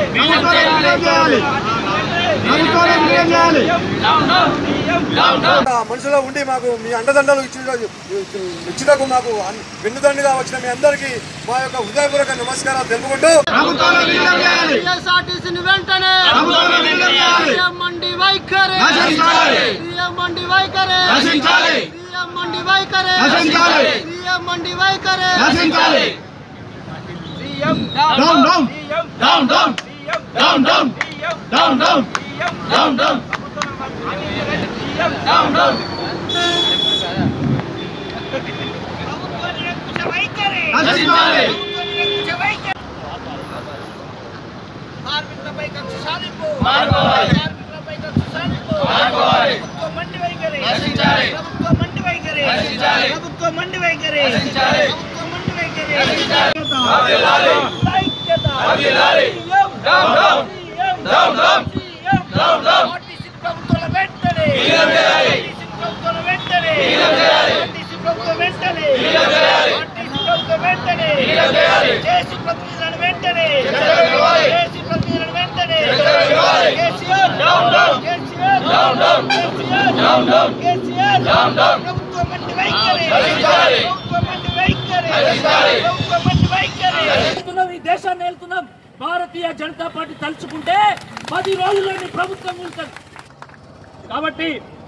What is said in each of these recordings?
మనుషులో ఉండి మాకు మీ అండదండలు ఇచ్చినకు మాకు వెన్నుదండిగా వచ్చిన మీ అందరికీ మా యొక్క హృదయపూర్వక నమస్కారాలు తెలుపుకుంటూ దేశాన్ని వెళ్తున్నాం. భారతీయ జనతా పార్టీ తలుచుకుంటే 10 రోజుల్లోని ప్రభుత్వం ఉంటుంది. కాబట్టి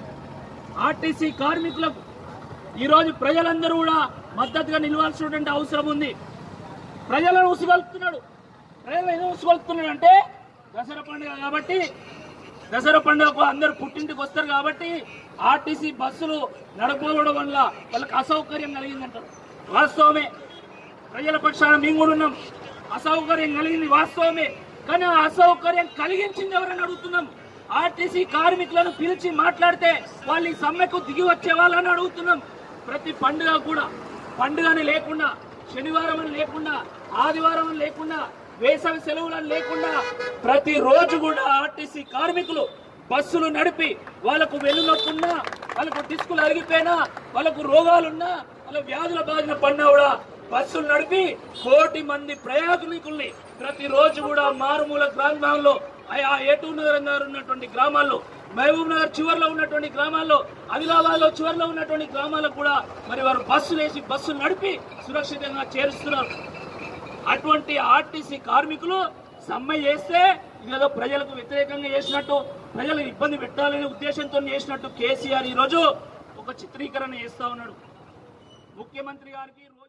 ఆర్టీసీ కార్మికులకు ఈరోజు ప్రజలందరూ కూడా మద్దతుగా నిలవాల్సినటువంటి అవసరం ఉంది. ప్రజలను ఉసుగొలుపుతున్నాడు. ప్రజలు ఏదో ఉసుగొలుపుతున్నాడు అంటే దసరా పండుగ కాబట్టి, దసరా పండుగకు అందరూ పుట్టింటికి వస్తారు కాబట్టి ఆర్టీసీ బస్సులు నడపడం వల్ల వాళ్ళకి అసౌకర్యం కలిగిందంటారు. వాస్తవమే, ప్రజల పక్షాన మేము కూడా ఉన్నాం. అసౌకర్యం కలిగింది వాస్తవమే. కానీ ఆ అసౌకర్యం కలిగించింది ఎవరని అడుగుతున్నాం. ఆర్టీసీ కార్మికులను పిలిచి మాట్లాడితే వాళ్ళు ఈ సమ్మెకు దిగి వచ్చే వాళ్ళని అడుగుతున్నాం. ప్రతి పండుగ కూడా పండుగని లేకుండా, శనివారం అని లేకుండా, ఆదివారం అని లేకుండా, వేసవి సెలవులను లేకుండా ప్రతిరోజు కూడా ఆర్టీసీ కార్మికులు బస్సులు నడిపి వాళ్ళకు వెన్నునొప్పున్నా, వాళ్ళకు డిస్కులు అరిగిపోయినా, వాళ్ళకు రోగాలున్నా, వాళ్ళ వ్యాధుల బారిన పడినా కూడా బస్సులు నడిపి 1 కోటి మంది ప్రయాణికుల్ని ప్రతిరోజు కూడా మారుమూల గ్రామాల్లో, ఏటూరు నగర్ ఉన్నటువంటి గ్రామాల్లో, మహబూబ్ నగర్ చివరిలో ఉన్నటువంటి గ్రామాల్లో, ఆదిలాబాద్ లో చివరిలో ఉన్నటువంటి గ్రామాలకు కూడా మరి వారు బస్సులు వేసి బస్సులు నడిపి సురక్షితంగా చేరుస్తున్నారు. అటువంటి ఆర్టీసీ కార్మికులు సమ్మె చేస్తే ఏదో ప్రజలకు వ్యతిరేకంగా చేసినట్టు, ప్రజలకు ఇబ్బంది పెట్టాలనే ఉద్దేశంతో చేసినట్టు కేసీఆర్ ఈరోజు ఒక చిత్రీకరణ చేస్తా ఉన్నాడు. ముఖ్యమంత్రి గారికి